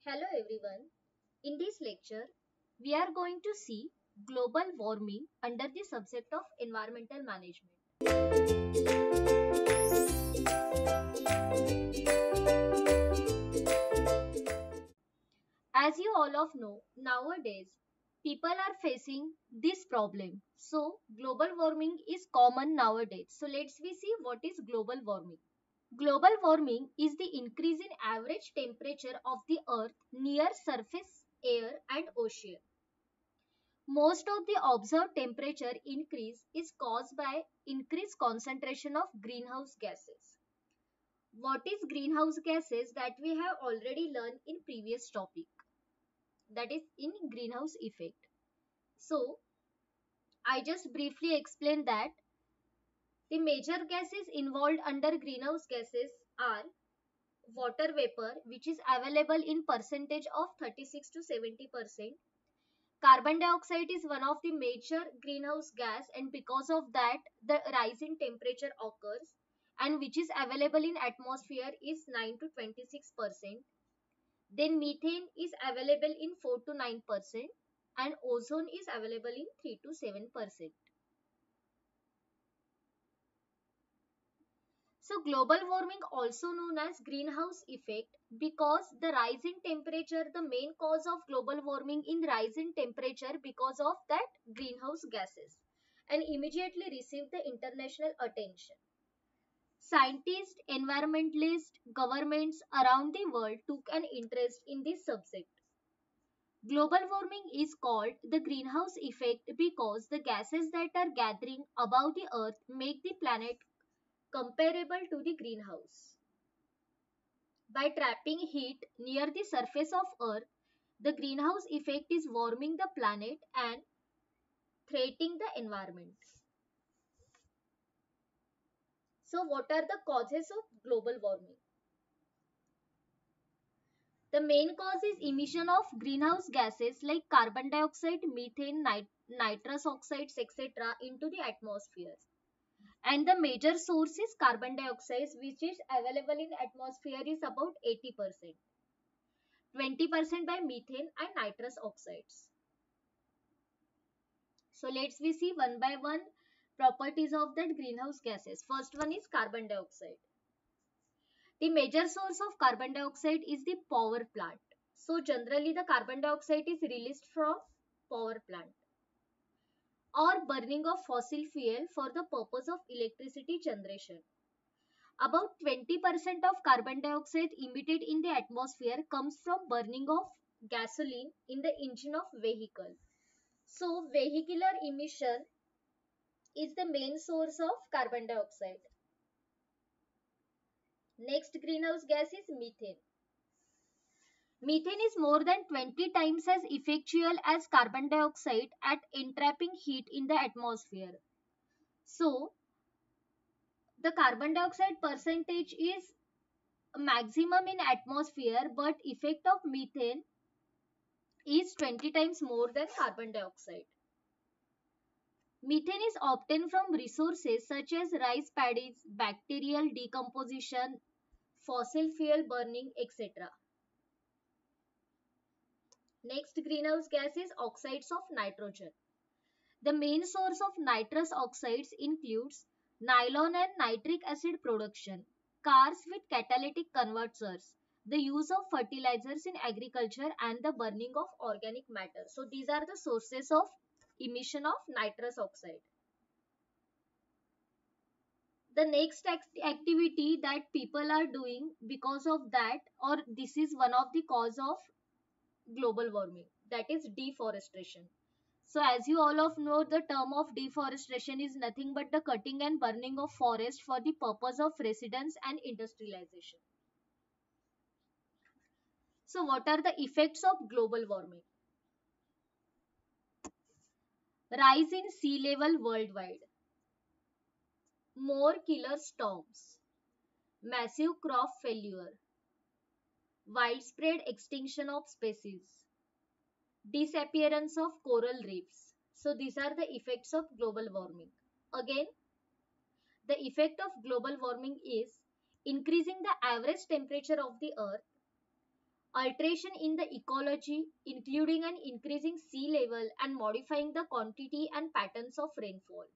Hello everyone. In this lecture, we are going to see global warming under the subject of environmental management. As you all of know, nowadays people are facing this problem. So global warming is common nowadays. So let's we see what is global warming. Global warming is the increase in average temperature of the earth near surface air and ocean. Most of the observed temperature increase is caused by increased concentration of greenhouse gases. What is greenhouse gases that we have already learned in previous topic, that is in greenhouse effect. So I just briefly explained that the major gases involved under greenhouse gases are water vapor, which is available in percentage of 36 to 70%. Carbon dioxide is one of the major greenhouse gas, and because of that the rise in temperature occurs, and which is available in atmosphere is 9 to 26%. Then methane is available in 4 to 9%, and ozone is available in 3 to 7%. So global warming, also known as greenhouse effect, because the rise in temperature, the main cause of global warming in rise in temperature because of that greenhouse gases, and immediately received the international attention. Scientists, environmentalists, governments around the world took an interest in this subject. Global warming is called the greenhouse effect because the gases that are gathering above the earth make the planet comparable to the greenhouse. By trapping heat near the surface of Earth, the greenhouse effect is warming the planet and threatening the environment. So, what are the causes of global warming? The main cause is emission of greenhouse gases like carbon dioxide, methane, nitrous oxides, etc. into the atmosphere. And the major source is carbon dioxide, which is available in atmosphere is about 80%. 20% by methane and nitrous oxides. So let's we see one by one properties of that greenhouse gases. First one is carbon dioxide. The major source of carbon dioxide is the power plant. So generally the carbon dioxide is released from power plant or burning of fossil fuel for the purpose of electricity generation. About 20% of carbon dioxide emitted in the atmosphere comes from burning of gasoline in the engine of vehicle. So vehicular emission is the main source of carbon dioxide. Next greenhouse gas is methane. Methane is more than 20 times as effectual as carbon dioxide at entrapping heat in the atmosphere. So, the carbon dioxide percentage is maximum in atmosphere, but effect of methane is 20 times more than carbon dioxide. Methane is obtained from resources such as rice paddies, bacterial decomposition, fossil fuel burning, etc. Next greenhouse gas is oxides of nitrogen. The main source of nitrous oxides includes nylon and nitric acid production, cars with catalytic converters, the use of fertilizers in agriculture, and the burning of organic matter. So these are the sources of emission of nitrous oxide. The next activity that people are doing because of that, or this is one of the cause of global warming, that is deforestation. So as you all of know, the term of deforestation is nothing but the cutting and burning of forest for the purpose of residence and industrialization. So what are the effects of global warming? Rise in sea level worldwide, more killer storms, massive crop failure, widespread extinction of species, disappearance of coral reefs. So these are the effects of global warming. Again, the effect of global warming is increasing the average temperature of the earth, Alteration in the ecology, including an increasing sea level and modifying the quantity and patterns of rainfall.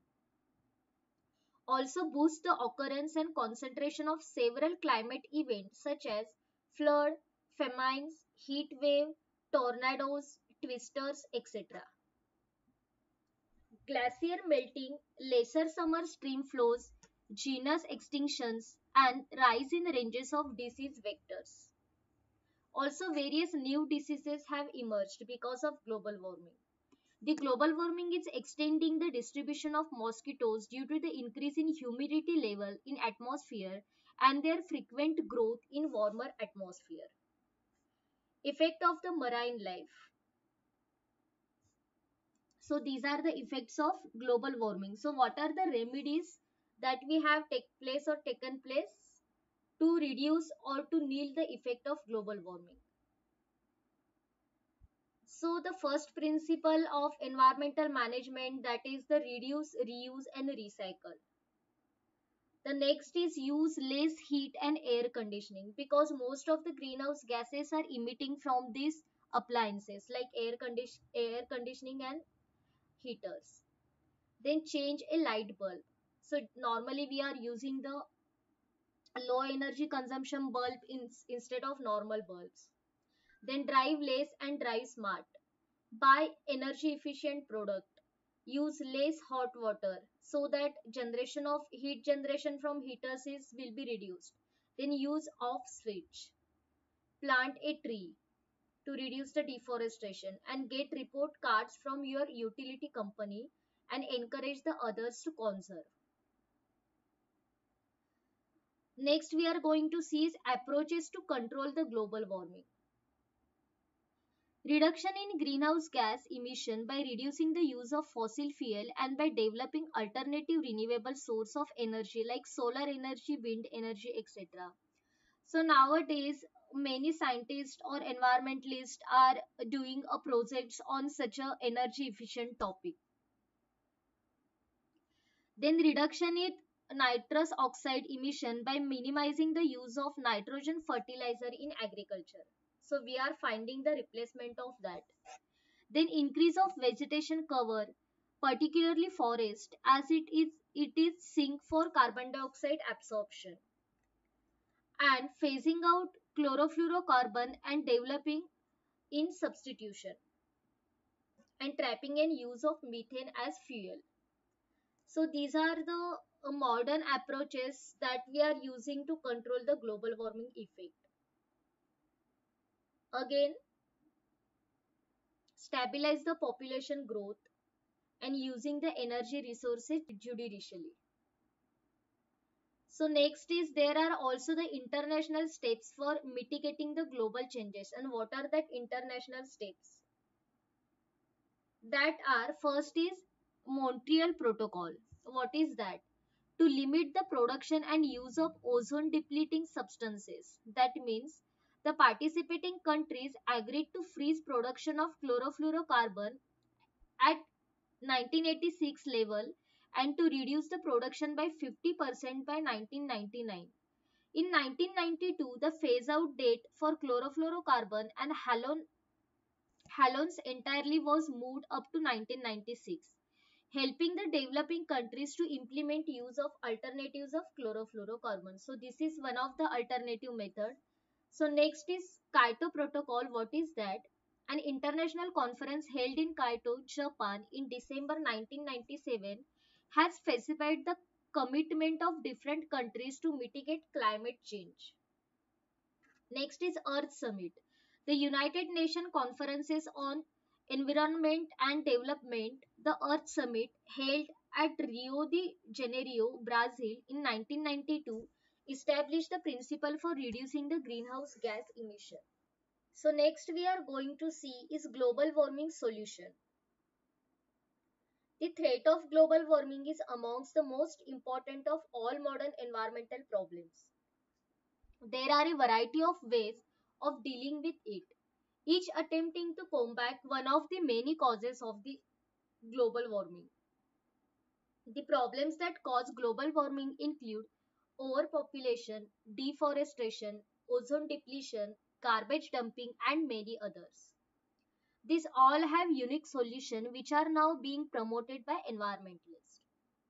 Also boost the occurrence and concentration of several climate events such as flood, famines, heat wave, tornadoes, twisters, etc. Glacier melting, lesser summer stream flows, genus extinctions, and rise in ranges of disease vectors. Also, various new diseases have emerged because of global warming. The global warming is extending the distribution of mosquitoes due to the increase in humidity level in atmosphere and their frequent growth in warmer atmosphere. Effect of the marine life. So these are the effects of global warming. So what are the remedies that we have taken place to reduce or to nil the effect of global warming? So the first principle of environmental management, that is the reduce, reuse and recycle. The next is use less heat and air conditioning, because most of the greenhouse gases are emitting from these appliances like air conditioning and heaters. Then change a light bulb. So normally we are using the low energy consumption bulb instead of normal bulbs. Then drive less and drive smart. Buy energy efficient product. Use less hot water so that generation of heat generation from heaters will be reduced. Then use off switch. Plant a tree to reduce the deforestation, and get report cards from your utility company and encourage the others to conserve. Next we are going to see is approaches to control the global warming. Reduction in greenhouse gas emission by reducing the use of fossil fuel and by developing alternative renewable source of energy like solar energy, wind energy, etc. So nowadays many scientists or environmentalists are doing a projects on such a energy efficient topic. Then reduction in nitrous oxide emission by minimizing the use of nitrogen fertilizer in agriculture. So we are finding the replacement of that. Then increase of vegetation cover, particularly forest, as it is sink for carbon dioxide absorption. And phasing out chlorofluorocarbon and developing in substitution, and trapping and use of methane as fuel. So these are the modern approaches that we are using to control the global warming effect. Again, stabilize the population growth and using the energy resources judiciously. So next is there are also the international steps for mitigating the global changes. And what are that international steps? That are, first is Montreal Protocol. What is that? To limit the production and use of ozone depleting substances. That means the participating countries agreed to freeze production of chlorofluorocarbon at 1986 level and to reduce the production by 50% by 1999. In 1992, the phase out date for chlorofluorocarbon and halogens entirely was moved up to 1996, helping the developing countries to implement use of alternatives of chlorofluorocarbons. So this is one of the alternative method. So next is Kyoto Protocol. What is that? An international conference held in Kyoto, Japan in December 1997 has specified the commitment of different countries to mitigate climate change. Next is Earth Summit. The United Nations Conferences on Environment and Development, the Earth Summit, held at Rio de Janeiro, Brazil in 1992, established the principle for reducing the greenhouse gas emission. So next we are going to see is global warming solution. The threat of global warming is amongst the most important of all modern environmental problems. There are a variety of ways of dealing with it, each attempting to combat one of the many causes of the global warming. The problems that cause global warming include overpopulation, deforestation, ozone depletion, garbage dumping, and many others. These all have unique solutions which are now being promoted by environmentalists.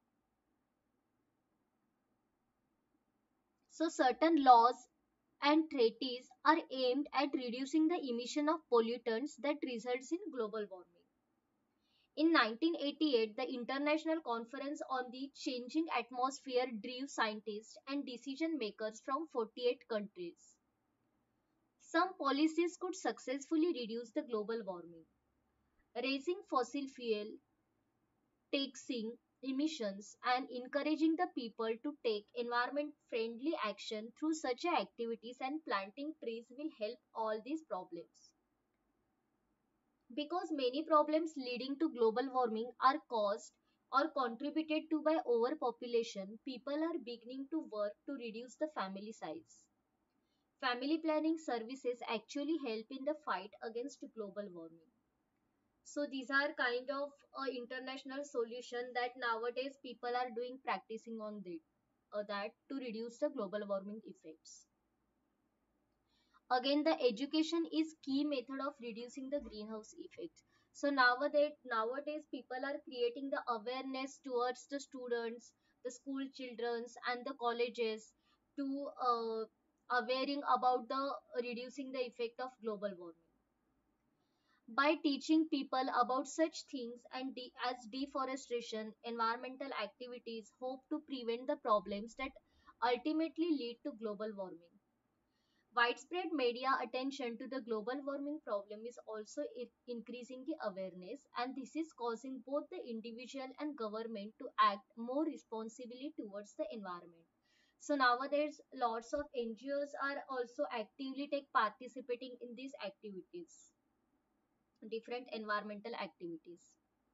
So certain laws and treaties are aimed at reducing the emission of pollutants that results in global warming. In 1988, the International Conference on the Changing Atmosphere drew scientists and decision makers from 48 countries. Some policies could successfully reduce the global warming. Raising fossil fuel, taxing emissions, and encouraging the people to take environment friendly action through such activities and planting trees will help all these problems. Because many problems leading to global warming are caused or contributed to by overpopulation, people are beginning to work to reduce the family size. Family planning services actually help in the fight against global warming. So these are kind of a international solution that nowadays people are doing practicing on that to reduce the global warming effects. Again, the education is key method of reducing the greenhouse effect. So nowadays people are creating the awareness towards the students, the school childrens, and the colleges to awareing about the reducing the effect of global warming. By teaching people about such things and as deforestation, environmental activities hope to prevent the problems that ultimately lead to global warming. Widespread media attention to the global warming problem is also increasing the awareness, and this is causing both the individual and government to act more responsibly towards the environment. So nowadays, lots of NGOs are also actively take participating in these activities, different environmental activities.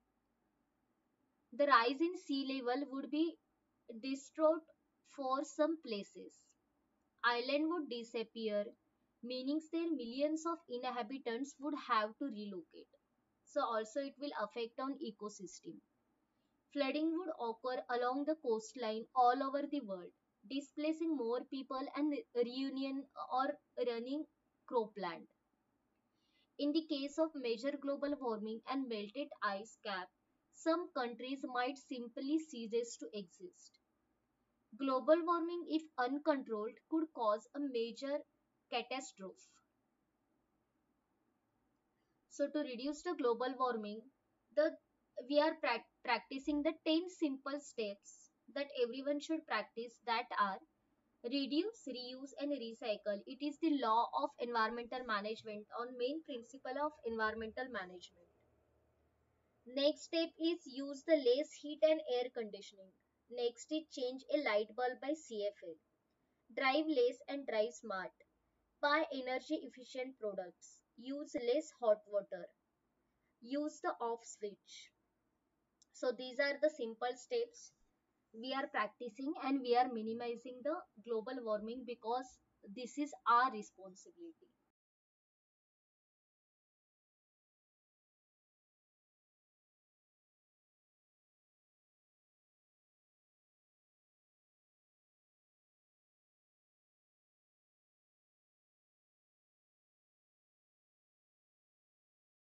The rise in sea level would be distraught for some places. Island would disappear, meaning their millions of inhabitants would have to relocate. So also it will affect on ecosystem. Flooding would occur along the coastline all over the world, displacing more people and reunion or running cropland. In the case of major global warming and melted ice cap, some countries might simply cease to exist. Global warming, if uncontrolled, could cause a major catastrophe. So, to reduce the global warming, the we are practicing the 10 simple steps that everyone should practice, that are reduce, reuse, and recycle. It is the law of environmental management on main principle of environmental management. Next step is use the less heat and air conditioning. Next is change a light bulb by CFL. Drive less and drive smart. Buy energy efficient products. Use less hot water. Use the off switch. So these are the simple steps we are practicing, and we are minimizing the global warming because this is our responsibility.